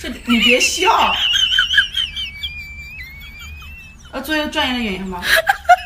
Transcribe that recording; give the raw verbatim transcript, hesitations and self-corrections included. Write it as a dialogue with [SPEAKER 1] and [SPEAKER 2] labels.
[SPEAKER 1] 你别笑。要做一个专业的演员吗？